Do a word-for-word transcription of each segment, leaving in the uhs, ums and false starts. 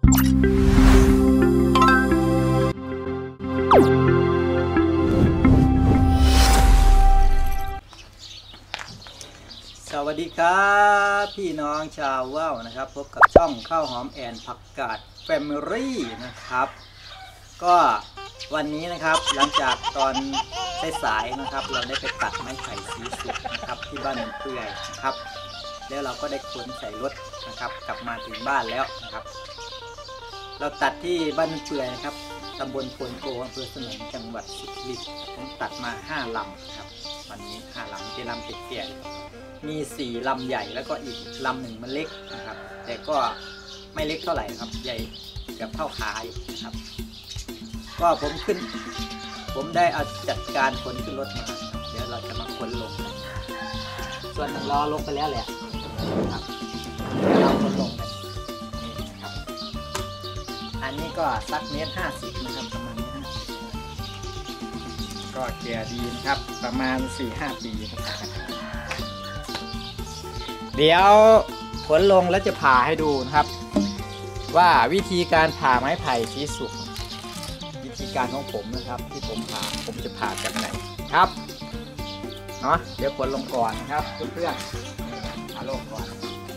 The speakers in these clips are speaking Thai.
สวัสดีครับพี่น้องชาวว่าวนะครับพบกับช่องข้าวหอมแอนผักกาดแฟมิลี่นะครับก็วันนี้นะครับหลังจากตอนสายๆนะครับเราได้ไปตัดไม้ไผ่สีสุกนะครับที่บ้านเปื่อยนะครับแล้วเราก็ได้ขนใส่รถนะครับกลับมาถึงบ้านแล้วนะครับเราตัดที่บ้านเปื่อยนะครับตำบลโพนโกอำเภอสนมจังหวัดสุรินทร์ผมตัดมาห้าลำครับวันนี้ห้าลำเป็นลำเตี้ยๆมีสี่ลำใหญ่แล้วก็อีกลำหนึ่งมันเล็กนะครับแต่ก็ไม่เล็กเท่าไหร่ครับใหญ่เกือบเท่าขาอยู่ครับก็ผมขึ้นผมได้เอาจัดการขนขึ้นรถมาเดี๋ยวเราจะมาขนลงส่วนหนึ่งล้อลงไปแล้วแหละครับเดี๋ยวเราขนลงกันนี่นะครับอันนี้ก็สักเมตรห้าสิบนะครับประมาณนี้ก็แก่ดีนะครับประมาณ สี่ห้า ปีนะครับเดี๋ยวขนลงแล้วจะผ่าให้ดูนะครับว่าวิธีการผ่าไม้ไผ่สีสุกวิธีการของผมนะครับที่ผมผ่าผมจะผ่าจากไหนครับเนาะเดี๋ยวขนลงก่อนนะครับเพื่อนๆผ่าลงก่อน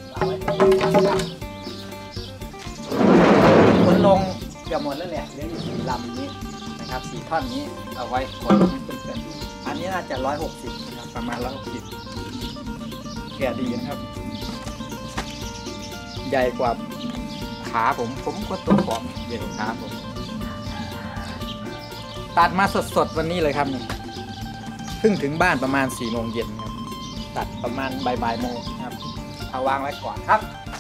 ขนลงเกือบหมดแล้วแหละเหลืออยู่สี่ลำนี้นะครับสี่ท่อนนี้เอาไว้ขนเพื่อนๆดูอันนี้น่าจะร้อยหกสิบนะครับประมาณร้อยหกสิบแก่ดีนะครับใหญ่กว่าขาผมผมก็ตัวผอมใหญ่กว่าขาผมตัดมาสดๆวันนี้เลยครับนี่เพิ่งถึงบ้านประมาณสี่โมงเย็นครับตัดประมาณบ่ายๆโมงครับเอาวางไว้ก่อนครับ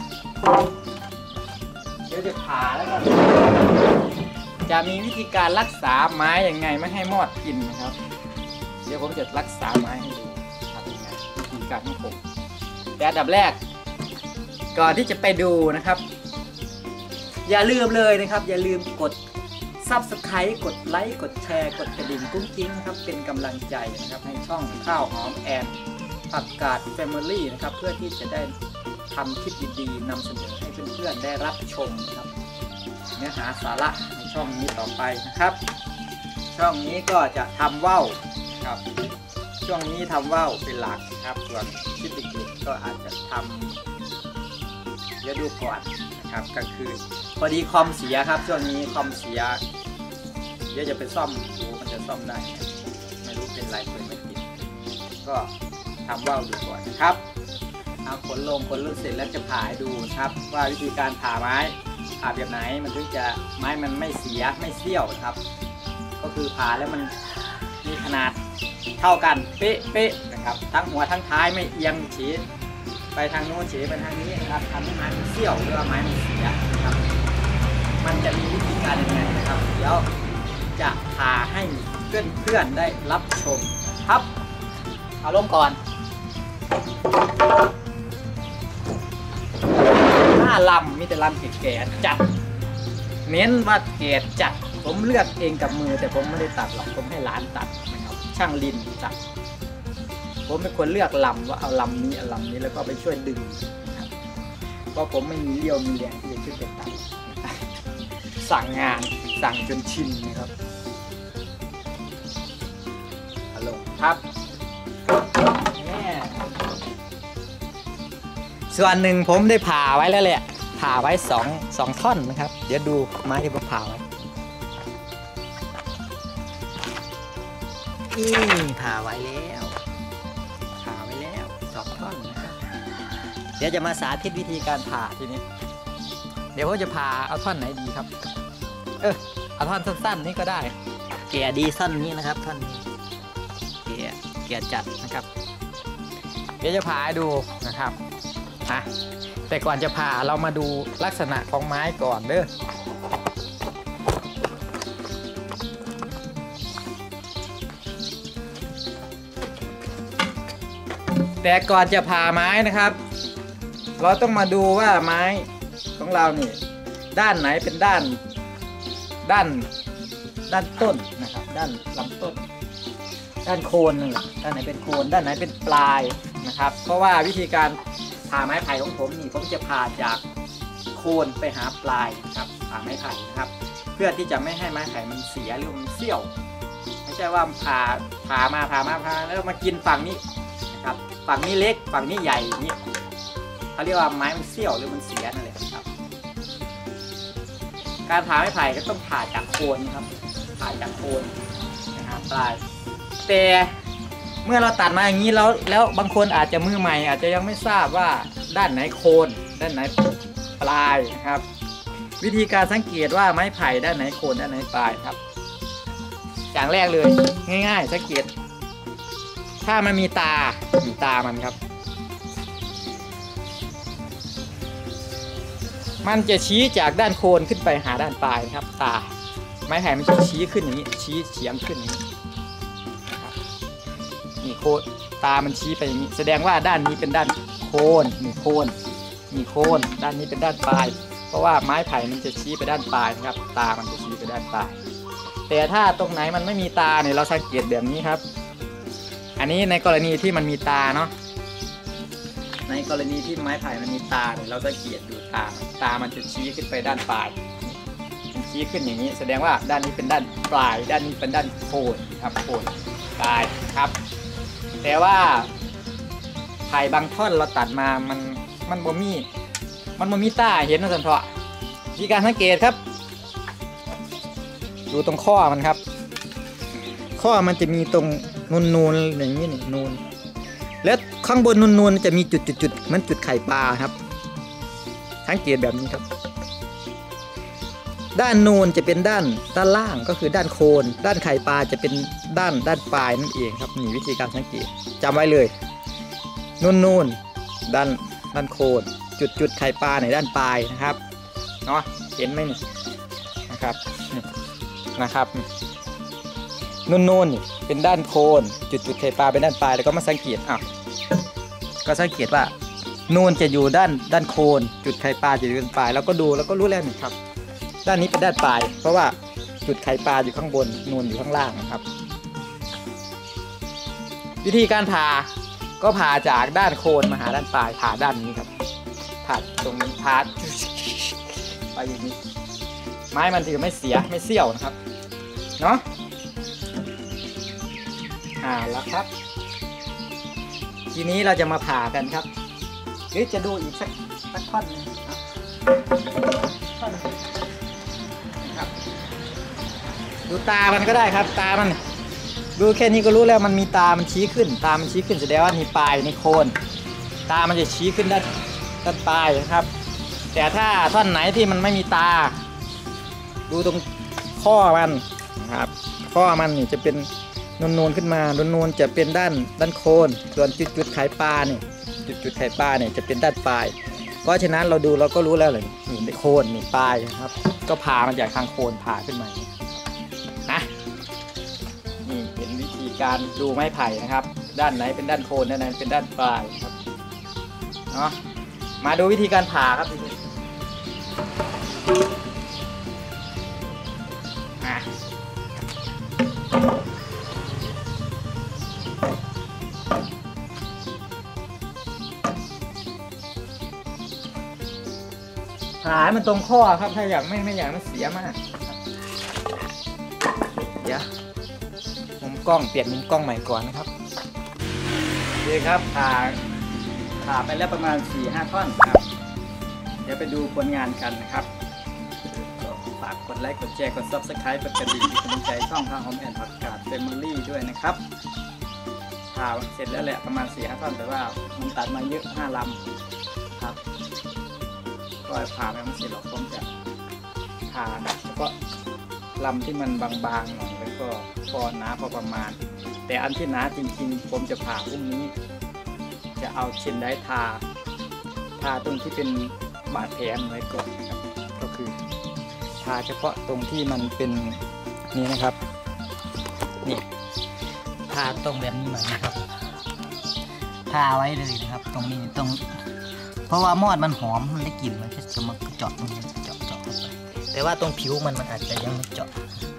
เดี๋ยวจะผ่าแล้วก็จะมีวิธีการรักษาไม้ยังไงไม่ให้มอดกินนะครับเดี๋ยวผมจะรักษาไม้ให้ดูทำยังไงวิธีการของผมแต่อันดับแรกก่อนที่จะไปดูนะครับอย่าลืมเลยนะครับอย่าลืมกด ซับสไครบ์ กดไลค์กดแชร์กดกระดิ่งกุ้งกิ้งนะครับเป็นกำลังใจนะครับให้ช่องข้าวหอมแอนผักกาดแฟมิลี่นะครับเพื่อที่จะได้ทำคลิปดีๆนำเสนอให้เพื่อนๆได้รับชมนะครับเนื้อหาสาระในช่องนี้ต่อไปนะครับช่องนี้ก็จะทำว่าวครับช่วงนี้ทำว่าวเป็นหลักนะครับส่วนคลิปอื่นๆก็อาจจะทำเดี๋ยวดูก่อนนะครับกลางคืนพอดีคอมเสียครับช่วงนี้คอมเสียเดี๋ยวจะไปซ่อมดูมันจะซ่อมได้ไม่รู้เป็นไรเปิดไม่ติดก็ทำว่าวดูก่อนนะครับเอาขนลงขนลงเสร็จแล้วจะผ่าให้ดูครับว่าวิธีการผ่าไม้ผ่าแบบไหนมันถึงจะไม้มันไม่เสียไม่เสี้ยวครับก็คือผ่าแล้วมันมีขนาดเท่ากันเป๊ะๆนะครับทั้งหัวทั้งท้ายไม่เอียงฉีดไปทางโน้นเฉยไปทางนี้นะครับทำให้ไม้มันเสี้ยวหรือว่าไม้มันเสียนะครับมันจะมีวิธีการยังไงนะครับเดี๋ยวจะพาให้เพื่อนๆได้รับชมครับเอาลงก่อนห้าลำมีแต่ลำแก่ๆจัดเน้นว่าแก่จัดผมเลือกเองกับมือแต่ผมไม่ได้ตัดหรอกผมให้ร้านตัดนะครับช่างลินตัดผมเป็นคนเลือกลำว่าเอาลำนี้เอาลำนี้แล้วก็ไปช่วยดึงนะครับเพราะผมไม่มีเลี้ยวมีแรงที่จะช่วยเป็นตัดสั่งงานสั่งจนชินนะครับฮัลโหลครับส่วนหนึ่งผมได้ผ่าไว้แล้วแหละผ่าไว้สองสองท่อนนะครับเดี๋ยวดูไม้ที่ผมผ่าไว้นี่ผ่าไว้แล้วผ่าไว้แล้วสองท่อนนะครับเดี๋ยวจะมาสาธิตวิธีการผ่าทีนี้เดี๋ยวผมจะผ่าเอาท่อนไหนดีครับเออเอาท่อนสั้นๆนี่ก็ได้แก่ดีสั้นนี้นะครับท่อนนี้แก่แก่จัดนะครับเดี๋ยวจะผ่าให้ดูนะครับอ่ะแต่ก่อนจะผ่าเรามาดูลักษณะของไม้ก่อนเด้อแต่ก่อนจะผ่าไม้นะครับเราต้องมาดูว่าไม้ของเรานี่ด้านไหนเป็นด้านด้านด้านต้นนะครับด้านลำต้นด้านโคนนั่นแหละด้านไหนเป็นโคนด้านไหนเป็นปลายนะครับเพราะว่าวิธีการผ่าไม้ไผ่ของผมนี่ผมจะผ่าจากโคโคนไปหาปลายครับผ่าไม้ไผ่นะครับเพื่อที่จะไม่ให้ไม้ไผ่มันเสียหรือมันเสี้ยวไม่ใช่ว่าผ่าผ่ามาผ่ามาผ่าแล้วมากินฝั่งนี้นะครับฝั่งนี้เล็กฝั่งนี้ใหญ่อย่างนี้เขาเรียกว่าไม้มันเสี้ยวหรือมันเสียนั่นแหละครับการผ่าไม้ไผ่ก็ต้องผ่าจากโคนครับผ่าจากโคนนะครับปลายแต่เมื่อเราตัดมาอย่างนี้แล้วแล้วบางคนอาจจะมือใหม่อาจจะยังไม่ทราบว่าด้านไหนโคนด้านไหนปลายครับวิธีการสังเกตว่าไม้ไผ่ด้านไหนโคนด้านไหนปลายครับอย่างแรกเลยง่ายๆสังเกตถ้ามันมีตามีตามันครับมันจะชี้จากด้านโคนขึ้นไปหาด้านปลายครับตาไม้ไผ่มันจะชี้ขึ้นอย่างนี้ชี้เฉียงขึ้นอย่างนี้นะครับนี่โคนตามันชี้ไปอย่างนี้แสดงว่าด้านนี้เป็นด้านโคนนี่โคนนี่โคนด้านนี้เป็นด้านปลายเพราะว่าไม้ไผ่มันจะชี้ไปด้านปลายนะครับตามันจะชี้ไปด้านปลายแต่ถ้าตรงไหนมันไม่มีตาเนี่ยเราสังเกตแบบนี้ครับอันนี้ในกรณีที่มันมีตาเนาะในกรณีที่ไม้ไผ่มันมีตาเนี่ยเราสังเกตดูตาตามันจะชี้ขึ้นไปด้านปลายมันชี้ขึ้นอย่างนี้แสดงว่าด้านนี้เป็นด้านปลายด้านนี้เป็นด้านโคนครับโคนปลายครับแต่ว่าไผ่บางท่อนเราตัดมามันมันบ่มีมันบ่มีตาเห็นนะสันเพาะวิธีการสังเกตครับดูตรงข้อมันครับข้อมันจะมีตรงนูนๆอย่างนี้นี่นูนแล้วข้างบนนูนๆจะมีจุดๆๆมันจุดไข่ปลาครับสังเกตแบบนี้ครับด้านนูนจะเป็นด้านด้านล่างก็คือด้านโคนด้านไข่ปลาจะเป็นด้านด้านปลายนั่นเองครับนี่วิธีการสังเกตจำไว้เลยนูนๆด้านด้านโคนจุดๆไข่ปลาในด้านปลายนะครับเนาะเห็นไหมนี่นะครับนี่นะครับนูนๆนี่เป็นด้านโคนจุดๆไข่ปลาเป็นด้านปลายแล้วก็มาสังเกตอ่ะก็สังเกตว่านูนจะอยู่ด้านด้านโคนจุดไข่ปลาจะอยู่ด้านปลายแล้วก็ดูแล้วก็รู้แล้วนี่ครับด้านนี้เป็นด้านปลายเพราะว่าจุดไข่ปลาอยู่ข้างบนนูนอยู่ข้างล่างนะครับวิธีการผ่าก็ผ่าจากด้านโคนมาหาด้านปลายผ่าด้านนี้ครับผ่าตรงนี้ผ่าไปอย่างนี้ไม้มันถือไม่เสียไม่เสี้ยวนะครับเนาะอ่าแล้วครับทีนี้เราจะมาผ่ากันครับหรือจะดูอีกสักสักท่อนนึงครับท่อนครับดูตามันก็ได้ครับตามันดูแค่นี้ก็รู้แล้วมันมีตามันชี้ขึ้นตามันชี้ขึ้นแสดงว่ามีปลายในโคนตามันจะชี้ขึ้นด้านด้านปลายนะครับแต่ถ้าท่อนไหนที่มันไม่มีตาดูตรงข้อมันนะครับข้อมันนี่จะเป็นนูนๆขึ้นมานูนๆจะเป็นด้านด้านโคนส่วนจุดๆไข่ปลาเนี่ยจุดๆไข่ปลาเนี่ยจะเป็นด้านปลายเพราะฉะนั้นเราดูเราก็รู้แล้วเลยนี่โคนนี่ปลายนะครับก็ผ่ามันจากทางโคนผ่าขึ้นมานะนี่เป็นวิธีการดูไม้ไผ่นะครับด้านไหนเป็นด้านโคนด้านไหนเป็นด้านปลายครับเนาะมาดูวิธีการผ่าครับอ่ะผ่าให้มันตรงข้อครับถ้าอยากไม่ไม่อยากมันเสียมากเดี๋ยวมุมกล้องเปลี่ยนมุมกล้องใหม่ก่อนนะครับดีครับผ่าผ่าไปแล้วประมาณ สี่ห้า ท่อนครับเดี๋ยวไปดูผลงานกันนะครับฝากกดไลค์กดแชร์กด ซับสไครบ์ กดกระดิ่งเป็นกำลังใจช่องทางหอมแอนผักกาดเฟมิลี่ด้วยนะครับผ่าเสร็จแล้วแหละประมาณ สี่ห้า ท่อนแต่ว่ามันตัดมาเยอะห้าลำครับก็ผ่าไม่มันเสร็จหรอกผมจะผ่าเฉพาะลำที่มันบางๆหน่อยแล้วก็พอหนาพอประมาณแต่อันที่หนาจริงๆผมจะผ่าพรุ่งนี้จะเอาเชนไดทาทาตรงที่เป็นบาดแผลไว้ก่อนนะครับก็คือทาเฉพาะตรงที่มันเป็นนี่นะครับนี่ทาตรงแบบนี้หน่อยนะครับทาไว้เลยนะครับตรงนี้ตรงเพราะว่ามอดมันหอมมันได้กลิ่นมันก็จะมาเจาะตรงนี้เจาะเจาะเข้าไปแต่ว่าตรงผิวมันมันอาจจะยังไม่เจาะ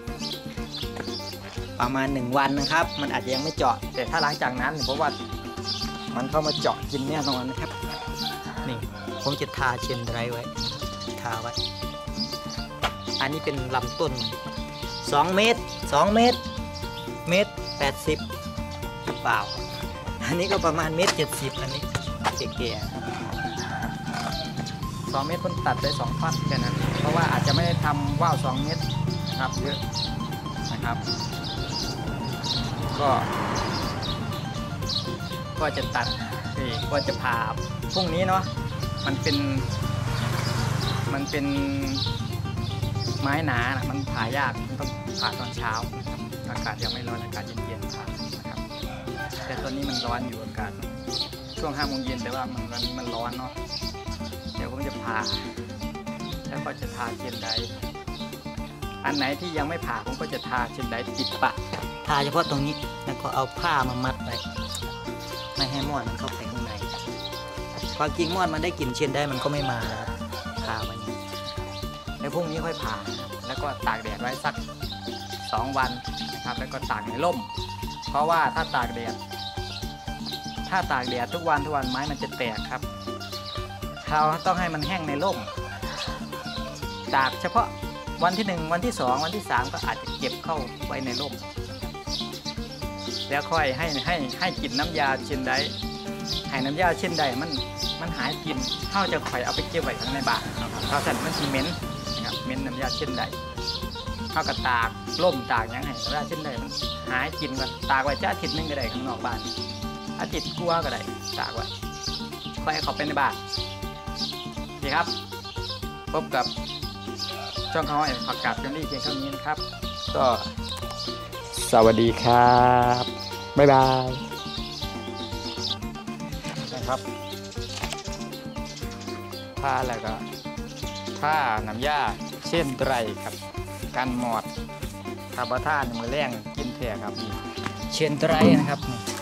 ประมาณหนึ่งวันนะครับมันอาจจะยังไม่เจาะแต่ถ้าหลังจากนั้นเพราะว่ามันเข้ามาเจาะกินแน่นอนนะครับนี่ผมจะทาเชนไดรไว้ททาไว้อันนี้เป็นลำต้นสองเมตรสองเมตรเมตรแปดสิบหรือเปล่าอันนี้ก็ประมาณเมตรเจ็ดสิบอันนี้เก๋ๆสองเมตรคนตัดได้สองท่อนแค่นั้นเพราะว่าอาจจะไม่ได้ทำว่าวสองเมตรนะครับเยอะนะครับก็ก็จะตัดเองก็จะผ่าพรุ่งนี้เนาะมันเป็นมันเป็นไม้หนานะมันผ่ายากมันต้องผ่าตอนเช้านะครับอากาศยังไม่ร้อนอากาศเย็นๆผ่านะครับแต่ตอนนี้มันร้อนอยู่อากาศช่วงห้าโมงเย็นแต่ว่ามันมันมันร้อนเนาะเดี๋ยวผมจะผ่าแล้วก็จะทาเชนไดอันไหนที่ยังไม่ผ่าผมก็จะทาเชนไดปิดปะทาเฉพาะตรงนี้แล้วก็เอาผ้ามามัดไว้ไม่ให้มอดมันเข้าไปข้างในความจริงมอดมันได้กลิ่นเชนไดมันก็ไม่มาแล้วทาไว้ในพรุ่งนี้ค่อยผ่าแล้วก็ตากแดดไว้สักสองวันนะครับแล้วก็ตากในร่มเพราะว่าถ้าตากแดดถ้าตากแดดทุกวันทุกวันไม้มันจะแตกครับเราต้องให้มันแห้งในร่มตากเฉพาะวันที่หนึ่งวันที่สองวันที่สามก็อาจจะเก็บเข้าไว้ในร่มแล้วค่อยให้ให้ให้กลิ่นน้ำยาเช่นใดให้น้ำยาเช่นใดมันมันหายกลิ่นเข้าจะค่อยเอาไปเก็บไว้ข้างในบ้านเราสั่นมันซีเมนต์นะครับเมนน้ำยาเช่นใดเข้ากับตากร่มตากยังไงน้ำยาเช่นใดมันหายกลิ่นก่อนตากไว้จะอาทิตย์นึงก็ได้ข้างนอกบ้านอาทิตย์กลัวก็ได้ตากไว้ค่อยเขาเป็นในบ้านดีครับพบกับช่องเขาไอ้ผักกาดกันนี่เพียงเท่านี้นะครับก็สวัสดีครับบ๊ายบายนะครับผ้าอะไรก็ผ้าน้ำยาเช่นไรครับกันหมอดคาร์บอนท่านมือแรงกินแท้ครับนี่เชนไรนะครับ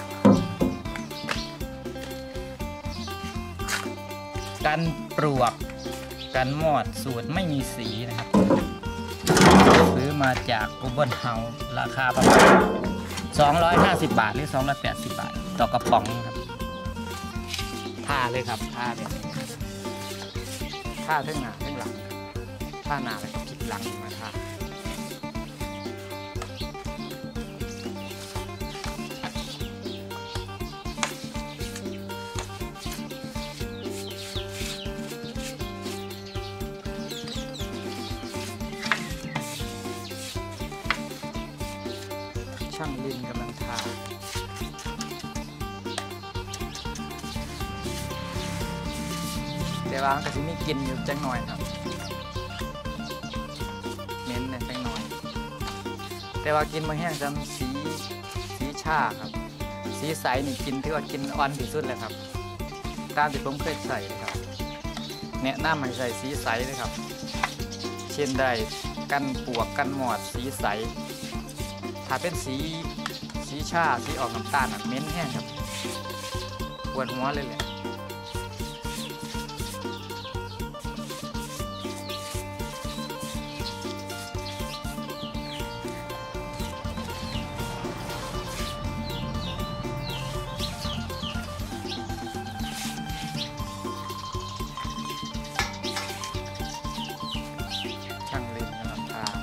กันปลวกกันมอดสูตรไม่มีสีนะครับซื้อมาจากกูเบิลเฮาส์ราคาประมาณสองร้อยห้าสิบบาทหรือสองร้อยแปดสิบบาทต่อกระป๋องครับทาเลยครับทาแบบนี้ทาทั้งหน้าทั้งหลังทาหน้าแล้วก็พลิกหลังมาทาช่างลินกำลังทาแต่ว่ามันก็จะมีกลิ่นอยู่จังหน่อยครับเน้นเนี่ยจังหน่อยแต่ว่ากินมาแห้งจำสีสีชาครับสีใสนี่กินที่ว่ากินอ่อนที่สุดเลยครับตามที่ผมเคยใส่เลยครับแนะนำให้ใส่สีใสเลยครับเช่นได้กันปวกกันหมอดสีใสถ้าเป็นสีสีชาสีออกน้ำตาลเม้นแห้งครับปวดหัวเลยแหละช่างเล่นกำลังทา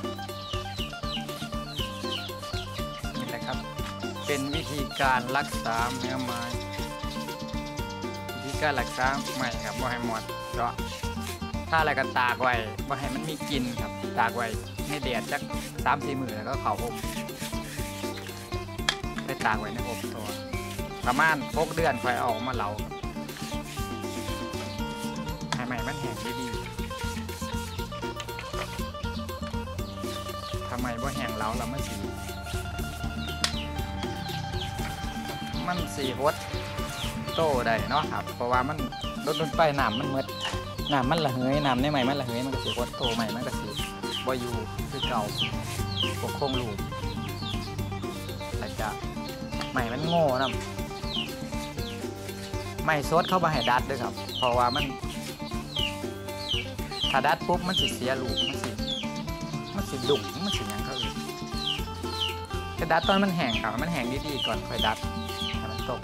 นี่แหละครับเป็นวิธีการรักษาเนื้อไม้วิธีการรักษาใหม่ครับว่าให้หมดเพราะถ้าอะไรกันตากไว้ว่าให้มันมีกลิ่นครับตากไว้ให้แดดสักสามสี่มือแล้วก็เขาอบไปตากไว้ในอบตัวประมาณหกเดือนค่อยออกมาเหลาให้ใหม่มันแห้งดีๆทำไมว่าแห้งเหลาเราไม่สีมันสีฮดโตได้เนาะครับเพราะว่ามันลดลงไปน้ำมันเมดน้ำมันละเหยน้ำในใหม่มันละเหยมันก็สีฮดโตใหม่มันก็สีบอยูคือเก่าปกคงลูกแต่จะใหม่มันโง่นะใหม่ซดเข้ามาให้ดัดด้วยครับเพราะว่ามันถ้าดัดปุ๊บมันสิเสียลูกมันสิมันสิดุ่งมันสิยังเขาอีกแต่ดัดตอนมันแห้งครับมันแห้งดีๆก่อนค่อยดัดให้มันตก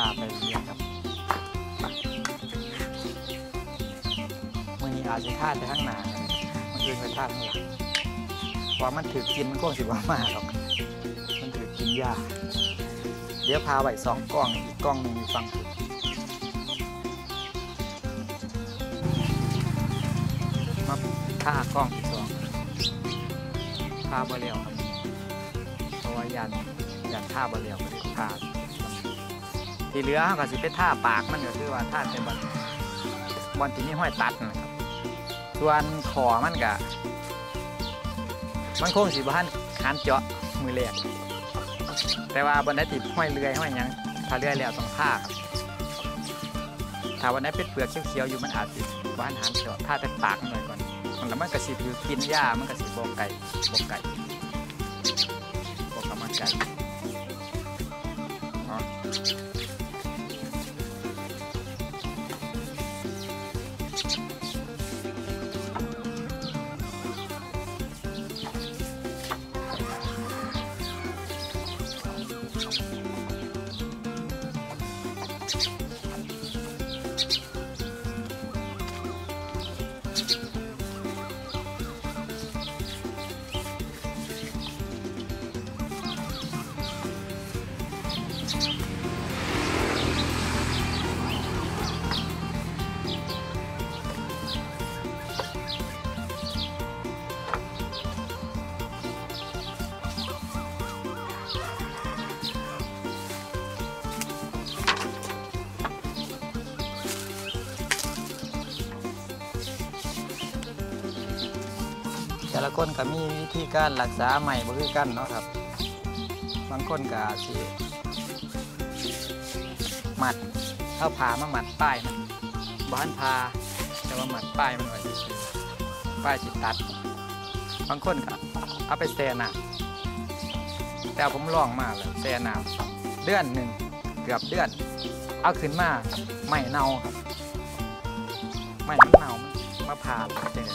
าไปเรียนครับมื่อนี้อาจจะท่าแต่ข้างหน้ามันคือไปท่าข้างหลังเพราะมันถือกินมันก็สิบว่ามากหรอกมันถือกินยาเดี๋ยวพาไปสองกล้องอีกกล้องหนึ่งอยู่ฝั่งสุดมาท่ากล้องที่สองท่าบ่เร็วครับเพราะว่ายันยันท่าบ่เร็วก็เลยท่าที่เหลือเขาก็สิไปท่าปากมันก็คือว่าท่าแต่บอลบอลที่นี่ห้อยตัดนะครับส่วนคอมันก็มันคงสิบ้านหันเจาะมือแรกแต่ว่าบนได้ติดห้อยเลื่อยห้อยยังถ้าเลื่อยแล้วต้องท่าครับถ้าวันนั้นเป็นเปลือกเขียวๆอยู่มันอาจติดบ้านหันเจาะท่าแต่ปากหน่อยก่อนมันแล้วมันก็สิอยู่กินหญ้ามันก็สิบกไก่บกไก่บกกำมันไก่แต่ละคนก็มีวิธีการรักษาใหม่บ่คือกันเนาะครับบางคนก็สิหมัดเข้าผ่ามาหมัดป้ายมันบ้านพาแต่ว่าหมัดป้ายมันไว้ซื่อป้ายสิตัดบางคนก็เอาไปแช่น้ำแต่ผมลองมาแล้วแช่น้ำเดือนหนึ่งเกือบเดือนเอาขึ้นมาไม่เน่าครับไม่เน่ามาผ่าเจอ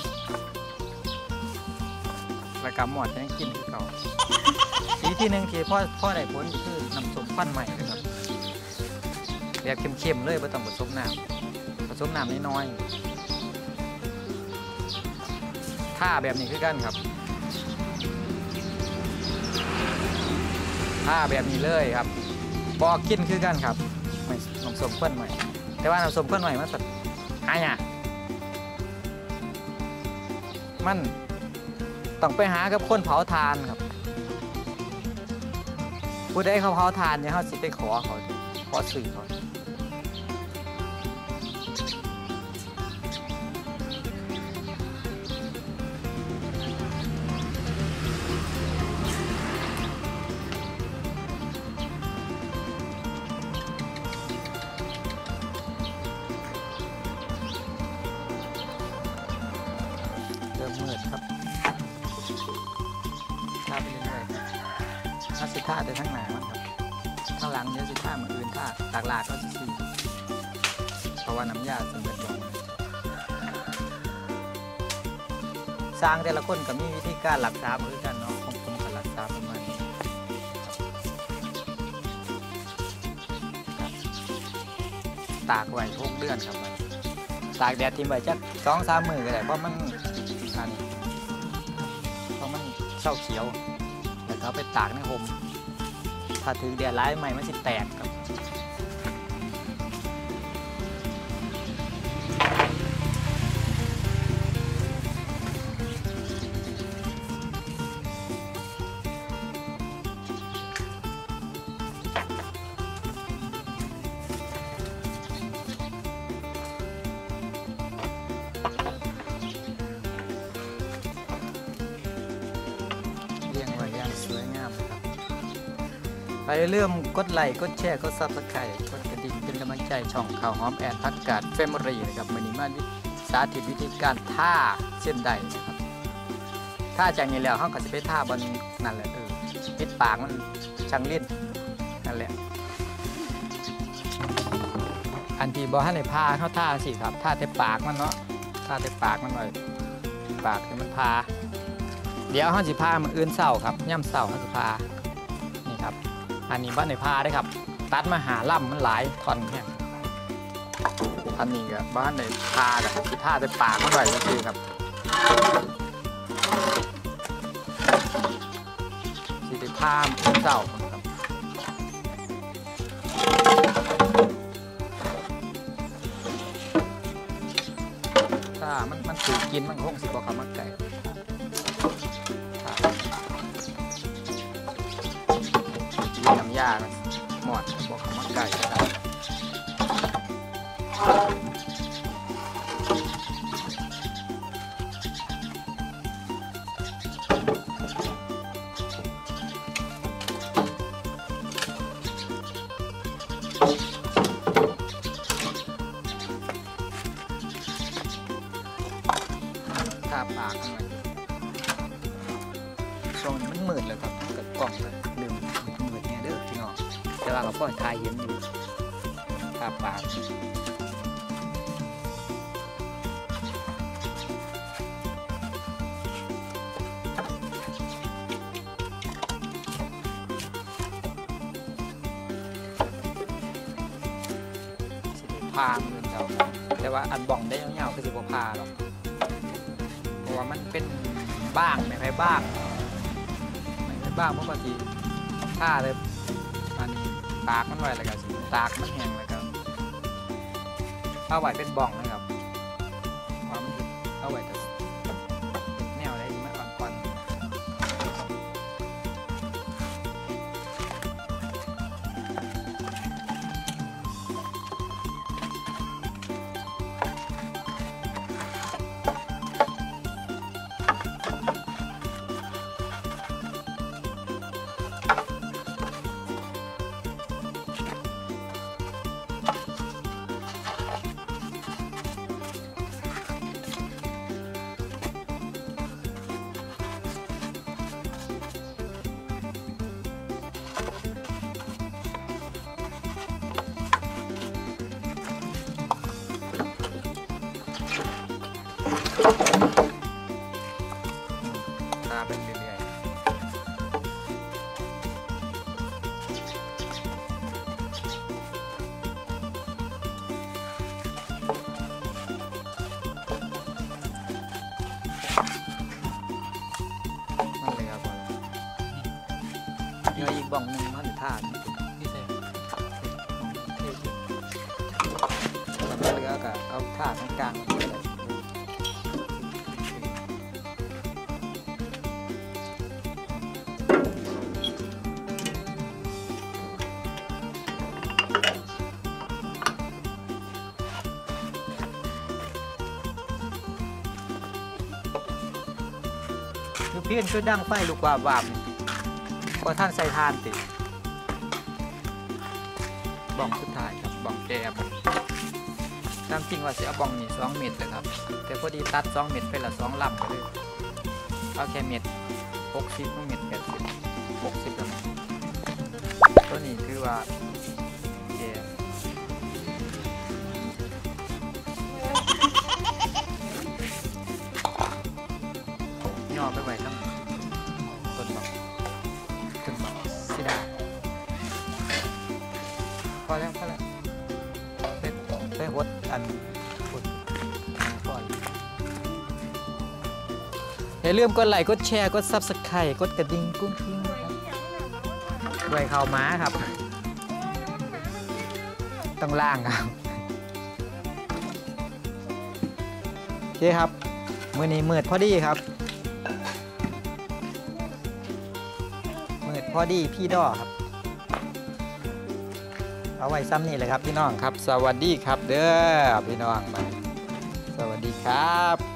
แล้วก็หมดยังกินที่เขาอีกที่หนึ่งที่พ่อพ่อได้ผลคือน้ำส้มปั้นใหม่เลยครับแบบเข้มๆเลยไม่ต้องผสมน้ำผสมน้ำน้อยๆท่าแบบนี้คือกันครับท่าแบบนี้เลยครับบอกกินคือกันครับไม่น้ำส้มปั้นใหม่แต่ว่าน้ำส้มปั้นใหม่มันสัตว์หายากมันต้องไปหากับคนเผาทานครับผู้ใดเขาเผาทานเนี่ยเขาสิไปขอเขาขอสื่อเขาเริ่มมืดครับท่าไปเรื่อยๆถ้าสิท่าแต่ทั้งหนามันครับข้างหลังเดี๋ยวสิท่าเหมือนอื่นท่าตากลากก็สิสี่เพราะว่าน้ำยาสำเร็จลงสร้างแต่ละคนก็มีวิธีการรักษาเหมือนกันเนาะผมผมก็รักษาประมาณนี้ตากไว้ทุกเดือนครับตากแดดทิ้งไว้จักสองสามมือก็ได้เพราะมันอันนี้เพราะมันเศร้าเขียวแล้วก็ไปตากในห่มถ้าถือแดดร้ายใหม่มันสิแตกครับสวยงามครับไปเริ่มกดไลค์กดแชร์กดซับสไครต์กดกระดิ่งเป็นกำลังใจช่องข่าวหอมแอนพักกาดเฟมิลี่นะครับวันนี้มาสาธิตวิธีการท่าเส้นใดนะครับท่าจากนี้แล้วเขาก็จะไปท่าบนนั่นแหละเออปิดปากมันช่างเล่นนั่นแหละอันที่บอให้ในผ้าเขาท่าสิครับท่าแต่ปากมันเนาะท่าแต่ปากมันหน่อยปากให้มันพาเดี๋ยวเขาสิพามันอื่นเศร้าครับย่ำเศร้าเขาสิพานี่ครับอันนี้บ้านในพาได้ครับตัดมาหาล่ำมันหลายท่อนแห้งอันนี้ก็บ้านในพากับที่ท่าจะปากมันไว้ก็คือครับสิได้พามเจ้าครับถ้ามันมันถือกินมันคงสิบกว่าคำมักไก่กินน้ำยาหมดบอกคำมักไก่ก็ได้ทาปากทำไมตรงนี้มันมืดเลยครับเกิดกล่องเลยลืมมืดเนี่ยเด้อพี่น้องแต่ว่าเราก็ทายเห็นอยู่ทาปากพาเงินเจ้าแต่ว่าอันบ่องได้เงาๆคือสิบพาหรอกเพราะว่ามันเป็นบ้างไม่ใช่บ้างไม่ใช่บ้างเพราะบางทีผ้าเลยมันตากมันไว้เลยครับตากมันแห้งเลยครับเอาไว้เป็นบ่องนะครับว่ามันเอาไว้แต่แนวได้ที่มันอ่อนๆตาเป็นเรื่อยๆนั่นเลยครับเดี๋ยวอีกบ่องหนึ่งมันหรือท่านี่ใช่แล้วก็เหลือก็เอาท่าตรงกลางมาเลยคือเพี้ยนช่วยดังไฟลูกวาบวาบพอท่านใส่ทานติดบ้องสุดท้ายครับบ้องแกมตามจริงว่าจะเอาบ้องนี่สองเม็ดเลยครับแต่พอดีตัดสองเม็ดไปละสองลำไปเลยเอาแค่เม็ดหกสิบเม็ดแปดสิบหกสิบลำตัวนี้คือว่าแกย่อไปไว้ทั้งต้นบักถึงบักสิดาพอแล้วพอแล้วเป็นเป็นหดอันหดก่อนอย่าลืมกดไลค์กดแชร์กดซับสไครต์กดกระดิ่งกุ้งกิ้งนะครับด้วยข่าวม้าครับต้องล่างครับโอเคครับมื้อนี้มืดพอดีครับพอดีพี่ดอครับเอาไว้ซ้ำนี่เลยครับพี่น้องครับสวัสดีครับเด้อพี่น้องมาสวัสดีครับ